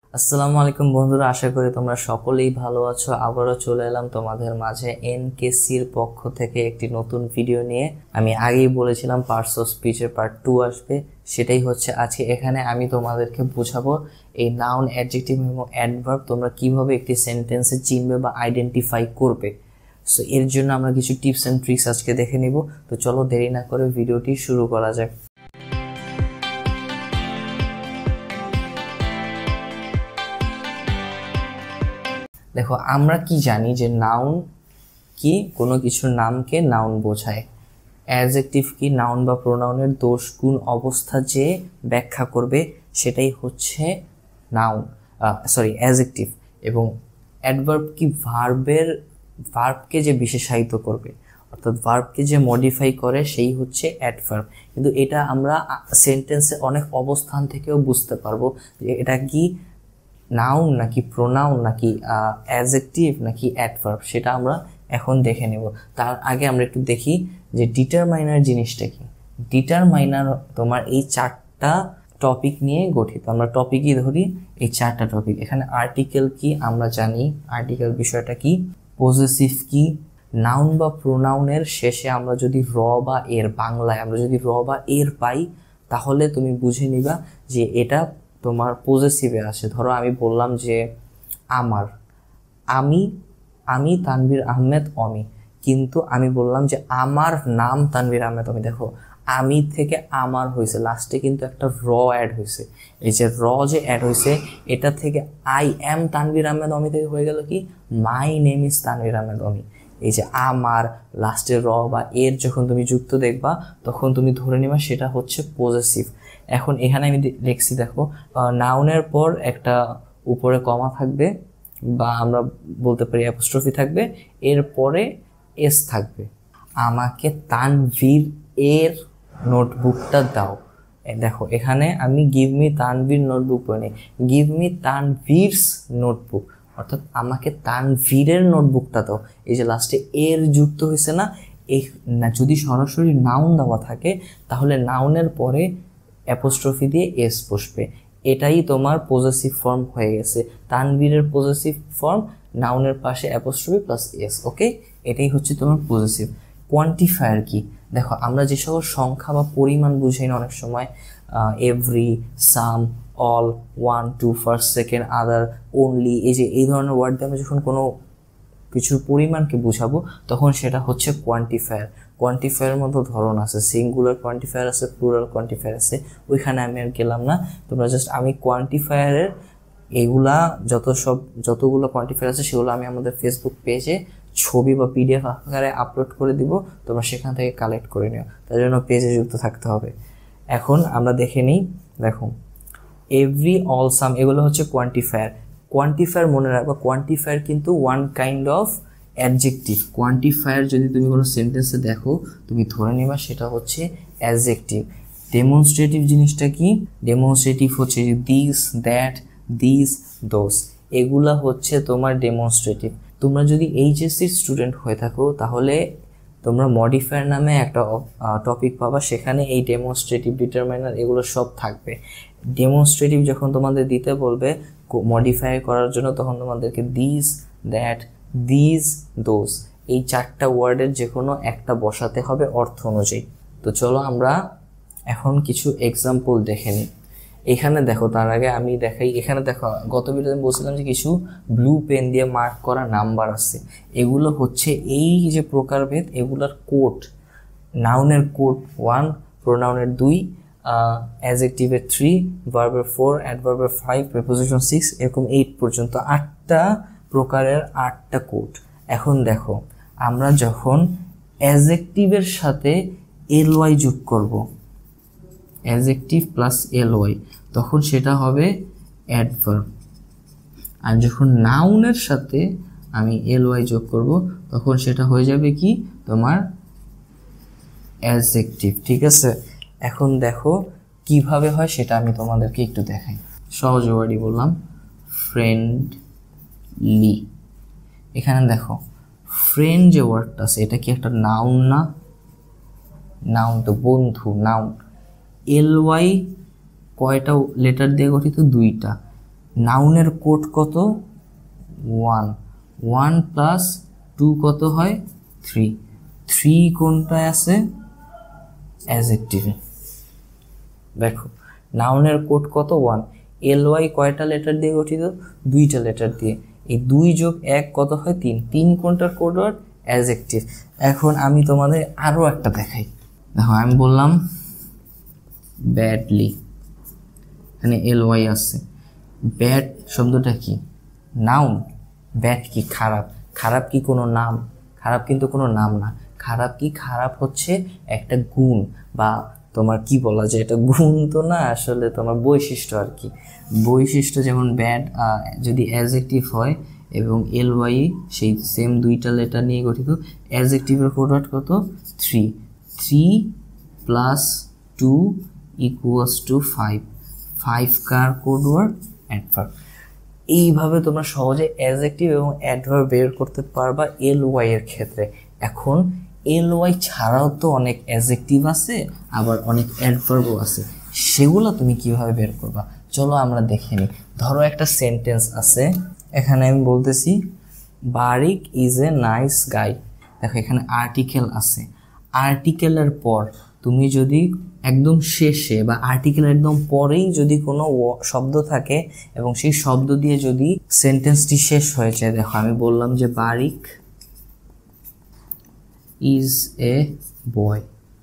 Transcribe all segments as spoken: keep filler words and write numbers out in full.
আসসালামু আলাইকুম বন্ধুরা, আশা করি তোমরা সকলেই ভালো আছো। আবারও চলে এলাম তোমাদের মাঝে এনকেসির পক্ষ থেকে একটি নতুন ভিডিও নিয়ে। আমি আগেই বলেছিলাম পার্টস অফ স্পিচের পার্ট টু আসবে, সেটাই হচ্ছে আজকে। এখানে আমি তোমাদেরকে বোঝাবো এই নাউন, অ্যাডজেক্টিভ এবং অ্যাডভার্ব তোমরা কিভাবে একটি সেন্টেন্সে চিনবে বা আইডেন্টিফাই করবে। সো এর জন্য আমরা কিছু টিপস অ্যান্ড ট্রিক্স আজকে দেখে নিব। তো চলো দেরি না করে ভিডিওটি শুরু করা যাক। দেখো, আমরা কি জানি যে নাউন কি কোনো কিছুর নামকে নাউন বোঝায়। অ্যাডজেক্টিভ কি নাউন বা প্রোনাউনের দোষ গুণ অবস্থা যে ব্যাখ্যা করবে সেটাই হচ্ছে নাউন, সরি অ্যাডজেক্টিভ। এবং অ্যাডভার্ব কি ভার্বের ভার্বকে যে বিশেষায়িত করবে, অর্থাৎ ভার্বকে যে মডিফাই করে সেই হচ্ছে অ্যাডভার্ব। কিন্তু এটা আমরা সেন্টেন্সে অনেক অবস্থান থেকেও বুঝতে পারবো যে এটা কি নাউন নাকি প্রোনাউন নাকি অ্যাডজেক্টিভ নাকি অ্যাডভার্ব, সেটা আমরা এখন দেখে নেব। তার আগে আমরা একটু দেখি যে ডিটারমাইনার জিনিসটা কি। ডিটারমাইনার তোমার এই চারটা টপিক নিয়ে গঠিত। আমরা টপিকই ধরি এই চারটা টপিক। এখানে আর্টিকেল কি আমরা জানি, আর্টিকেল বিষয়টা কি। পজেসিভ কি, নাউন বা প্রোনাউনের শেষে আমরা যদি র বা এর, বাংলায় আমরা যদি র বা এর পাই তাহলে তুমি বুঝে নিবা যে এটা তোমার পজেসিভে আসে। ধরো আমি বললাম যে আমার, আমি আমি তানভীর আহমেদ অমি, কিন্তু আমি বললাম যে আমার নাম তানভীর আহমেদ অমি। দেখো, আমি থেকে আমার হয়েছে, লাস্টে কিন্তু একটা র অ্যাড হয়েছে। এই যে র যে অ্যাড হয়েছে এটা থেকে আই এম তানভীর আহমেদ অমি থেকে হয়ে গেল কি my name is Tanvir Ahmed Omi. এই যে আমার লাস্টে র বা এর যখন তুমি যুক্ত দেখবা তখন তুমি ধরে নিবা সেটা হচ্ছে পজেসিভ। এখন এখানে আমি লিখছি, দেখো নাউনের পর একটা উপরে কমা থাকবে বা আমরা বলতে পারি অ্যাপোস্ট্রফি থাকবে, এরপরে এস থাকবে। আমাকে তানভীর এর নোটবুকটা দাও। দেখো এখানে আমি গিভ মি তানভীর নোটবুক বলি, গিভ মি তানভীরস নোটবুক, অর্থাৎ আমাকে তানভীরের নোটবুকটা দাও। এই যে লাস্টে এর যুক্ত হয়েছে না, এই যদি সরাসরি নাউন দেওয়া থাকে তাহলে নাউনের পরে অ্যাপোস্ট্রফি দিয়ে এস বসবে। এটাই তোমার পজেসিভ ফর্ম হয়ে গেছে। তানভীরের পজেসিভ ফর্ম, নাউনের পাশে অ্যাপোস্ট্রফি প্লাস এস। ওকে, এটাই হচ্ছে তোমার পজেসিভ। কোয়ান্টিফায়ার কি? দেখো আমরা যে সকল সংখ্যা বা পরিমাণ বুঝাই না অনেক সময়, every, some, all, one, two, first, second, other, only, এই যে এই ধরনের ওয়ার্ড দিয়ে আমরা যখন কোনো কিছুর পরিমাণকে বুঝাবো তখন সেটা হচ্ছে কোয়ান্টিফায়ার। কোয়ান্টিফায়ারের মতো ধরন আছে, সিঙ্গুলার কোয়ান্টিফায়ার আছে, প্লুরাল কোয়ান্টিফায়ার আছে, ওইখানে আমি আর গেলাম না। তোমরা জাস্ট আমি কোয়ান্টিফায়ারের এগুলা যত সব যতগুলো কোয়ান্টিফায়ার আছে সেগুলো আমি আমাদের ফেসবুক পেজে ছবি বা পিডিএফ আকারে আপলোড করে দিব, তোমরা সেখান থেকে কালেক্ট করে নিও। তার জন্য পেজে যুক্ত থাকতে হবে। এখন আমরা দেখে নিই। দেখো এভরি, অল, সাম এগুলো হচ্ছে কোয়ান্টিফায়ার। কোয়ান্টিফায়ার মনে রাখবা, কোয়ান্টিফায়ার কিন্তু one kind of adjective. Quantifier যদি তুমি কোনো সেন্টেন্সে দেখো তুমি ধরে নিবা সেটা হচ্ছে অ্যাডজেক্টিভ। ডেমনস্ট্রেটিভ জিনিসটা কি? ডেমনস্ট্রেটিভ হচ্ছে দিস, দ্যাট, দিস, দোস, এগুলা হচ্ছে তোমার ডেমনস্ট্রেটিভ। তোমরা যদি এইচএসসির স্টুডেন্ট হয়ে থাকো তাহলে তোমরা মডিফায়ার নামে একটা টপিক পাবা, সেখানে এই ডেমনস্ট্রেটিভ, ডিটারমাইনার এগুলো সব থাকবে। ডেমনস্ট্রেটিভ যখন তোমাদের দিতে বলবে মডিফাই করার জন্য তখন তোমাদেরকে দিস, দ্যাট, দিস, দোজ এই চারটা ওয়ার্ডের যে কোনো একটা বসাতে হবে অর্থ অনুযায়ী। তো চলো আমরা এখন কিছু এক্সাম্পল দেখে নিই। এখানে দেখো, তার আগে আমি দেখাই, এখানে দেখো গত ভিডিওতে আমি বলছিলাম যে কিছু ব্লু পেন দিয়ে মার্ক করা নাম্বার আছে, এগুলো হচ্ছে এই যে প্রকারভেদ, এগুলার কোড। নাউনের কোড ওয়ান, প্রোনাউনের দুই, অ্যাডজেক্টিভের থ্রি, ভার্বের ফোর, অ্যাডভার্বের ফাইভ, প্রিপোজিশন সিক্স, এরকম এইট পর্যন্ত আটটা প্রকারের আটটা কোড। এখন দেখো আমরা যখন অ্যাডজেক্টিভের সাথে এল ওয়াই যোগ করব, অ্যাডজেক্টিভ প্লাস এল ওয়াই, তখন সেটা হবে অ্যাডভার্ব। আর যখন নাউনের সাথে আমি এল ওয়াই যোগ করব তখন সেটা হয়ে যাবে কি তোমার অ্যাডজেক্টিভ। ঠিক আছে, এখন দেখো কিভাবে হয় সেটা আমি তোমাদেরকে একটু দেখাই। সহজ ওয়ার্ডই বললাম, ফ্রেন্ডলি। এখানে দেখো ফ্রেন্ড যে ওয়ার্ডটা আছে এটা কি একটা নাউন না? নাউন তো, বন্ধু, নাউন। এল ওয়াই কয়টা লেটার দিয়ে গঠিত? দুইটা। নাউনের কোড কত ওয়ান, ওয়ান প্লাস টু কত হয় থ্রি, থ্রি কোনটায় আছে অ্যাডজেক্টিভে। দেখো নাউনের কোড কত ওয়ান, এল ওয়াই কয়টা লেটার দিয়ে গঠিত দুইটা লেটার দিয়ে, এই দুই যোগ এক কত হয় তিন, তিন কোনটার কোড ওয়ার্ড অ্যাডজেক্টিভ। এখন আমি তোমাদের আরও একটা দেখাই, দেখো আমি বললাম ব্যাডলি, এখানে এল ওয়াই আসছে, ব্যাড শব্দটা কি নাউন, ব্যাড কি খারাপ, খারাপ কি কোনো নাম, খারাপ কিন্তু কোনো নাম না, খারাপ কি খারাপ হচ্ছে একটা গুণ বা তোমার কি বলা যায়, এটা গুণ তো না আসলে তোমার বৈশিষ্ট্য আর কি, বৈশিষ্ট্য। যেমন ব্যাড যদি অ্যাডজেক্টিভ হয় এবং এল ওয়াই সেই সেম দুইটা লেটার নিয়ে গঠিত, অ্যাডজেক্টিভের কোড ওয়ার্ড কত three, three plus two equals two five, five কার কোড ওয়ার্ড অ্যাডভার্ব। এইভাবে তোমরা সহজে অ্যাডজেক্টিভ এবং অ্যাডভার্ব বের করতে পারবা এল ওয়াই এর ক্ষেত্রে। এখন এল ওয়াই ছাড়াও তো অনেক অ্যাডজেক্টিভ আছে, আবার অনেক অ্যাডভার্বও আছে, সেগুলো তুমি কিভাবে বের করবা চলো আমরা দেখে নিই। ধরো একটা সেন্টেন্স আছে, এখানে আমি বলতেছি বারিক ইজ এ নাইস গাই, দেখো এখানে আর্টিকেল আছে, আর্টিকেলের পর তুমি যদি একদম শেষে বা আর্টিকেলের একদম পরেই যদি কোনো শব্দ থাকে এবং সেই শব্দ দিয়ে যদি সেন্টেন্সটি শেষ হয়ে যায়, দেখো আমি বললাম যে বারিক ইজ এ বয়,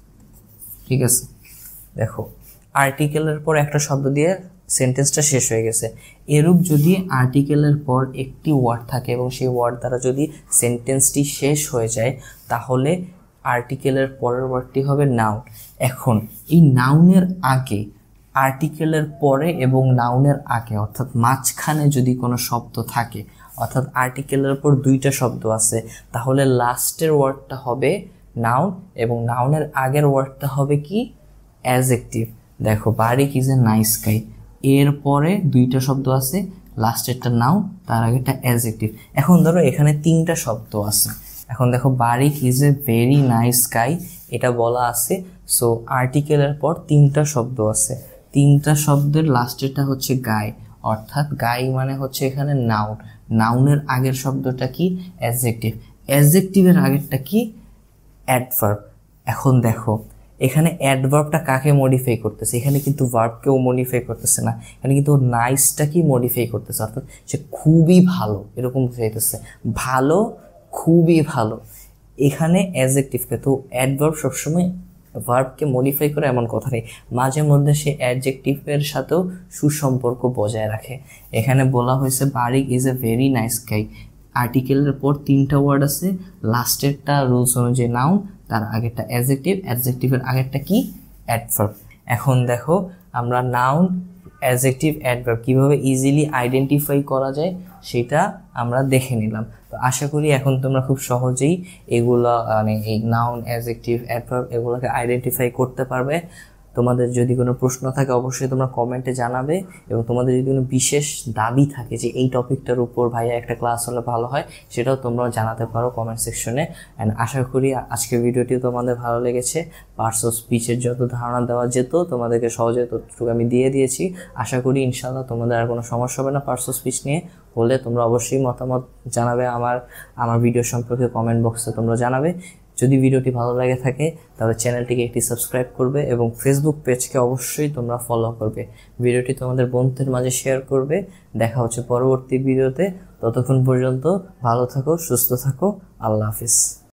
ঠিক আছে, দেখো আর্টিকেলের পর একটা শব্দ দিয়ে সেন্টেন্সটা শেষ হয়ে গেছে। এরূপ যদি আর্টিকেলের পর একটি ওয়ার্ড থাকে এবং সেই ওয়ার্ড দ্বারা যদি সেন্টেন্সটি শেষ হয়ে যায়, তাহলে আর্টিকেলের পরের ওয়ার্ডটি হবে নাউন। এখন এই নাউনের আগে, আর্টিকেলের পরে এবং নাউনের আগে অর্থাৎ মাঝখানে যদি কোনো শব্দ থাকে, অর্থাৎ আর্টিকেলের পর দুইটা শব্দ আছে, তাহলে লাস্টের ওয়ার্ডটা হবে নাউন এবং নাউনের আগের ওয়ার্ডটা হবে কি অ্যাডজেক্টিভ। দেখো Barik is a nice guy, এর পরে দুইটা শব্দ আছে, লাস্টেরটা নাউন, তার আগেরটা অ্যাডজেক্টিভ। এখন ধরো এখানে তিনটা শব্দ আছে, এখন দেখো Barik is a very nice guy এটা বলা আছে, সো আর্টিকেলের পর তিনটা শব্দ আছে, তিনটা শব্দের লাস্টেরটা হচ্ছে গাই, অর্থাৎ গাই মানে হচ্ছে এখানে নাউন, নাউনের আগের শব্দটা কি অ্যাডজেক্টিভ, অ্যাডজেক্টিভের আগেরটা কি অ্যাডভার্ব। এখন দেখো এখানে অ্যাডভার্বটা কাকে মডিফাই করতেছে, এখানে কিন্তু ভার্বকেও মডিফাই করতেছে না, এখানে কিন্তু নাইসটাকেই মডিফাই করতেছে, অর্থাৎ সে খুবই ভালো এরকম বুঝাইতেছে, ভালো খুবই ভালো, এখানে অ্যাডজেক্টিভকে। তো অ্যাডভার্ব সবসময় ভার্বকে মডিফাই করে এমন কথা নেই, মাঝে মধ্যে সে অ্যাডজেক্টিভের সাথেও সুসম্পর্ক বজায় রাখে। এখানে বলা হয়েছে Barik is a very nice guy, আর্টিকেলের পর তিনটা ওয়ার্ড আছে, লাস্টেরটা রুলস অনুযায়ী নাউন, তার আগেরটা অ্যাডজেক্টিভ, অ্যাডজেক্টিভের আগেরটা কি অ্যাডভার্ব। এখন দেখো আমরা নাউন, অ্যাডজেক্টিভ, অ্যাডভার্ব কীভাবে ইজিলি আইডেন্টিফাই করা যায় সেটা আমরা দেখে নিলাম। তো আশা করি এখন তোমরা খুব সহজেই এগুলো মানে এই নাউন, অ্যাডজেক্টিভ, অ্যাডভার্ব এগুলোকে আইডেন্টিফাই করতে পারবে। তোমাদের যদি কোনো প্রশ্ন থাকে অবশ্যই তোমরা কমেন্টে জানাবে, এবং তোমাদের যদি কোনো বিশেষ দাবি থাকে যে এই টপিকটার উপর ভাইয়া একটা ক্লাস হলে ভালো হয়, সেটাও তোমরা জানাতে পারো কমেন্ট সেকশনে। অ্যান্ড আশা করি আজকের ভিডিওটিও তোমাদের ভালো লেগেছে, পার্টস অফ স্পিচের যত ধারণা দেওয়া যেত তোমাদেরকে সহজে ততটুকু আমি দিয়ে দিয়েছি। আশা করি ইনশাআল্লাহ তোমাদের আর কোনো সমস্যা হবে না পার্টস অফ স্পিচ নিয়ে। হলে তোমরা অবশ্যই মতামত জানাবে আমার আমার ভিডিও সম্পর্কে কমেন্ট বক্সে তোমরা জানাবে। যদি ভিডিওটি ভালো লাগে থাকে তাহলে চ্যানেলটিকে একটি সাবস্ক্রাইব করবে এবং ফেসবুক পেজকে অবশ্যই তোমরা ফলো করবে। ভিডিওটি তোমাদের বন্ধুদের মাঝে শেয়ার করবে। দেখা হচ্ছে পরবর্তী ভিডিওতে, ততক্ষণ পর্যন্ত ভালো থাকো, সুস্থ থাকো, আল্লাহ হাফিজ।